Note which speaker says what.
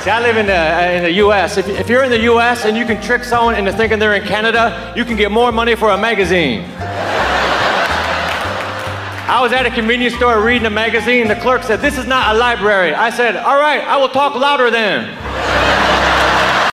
Speaker 1: See, I live in the U.S. If you're in the U.S. and you can trick someone into thinking they're in Canada, you can get more money for a magazine. I was at a convenience store reading a magazine. The clerk said, "This is not a library." I said, "All right, I will talk louder then."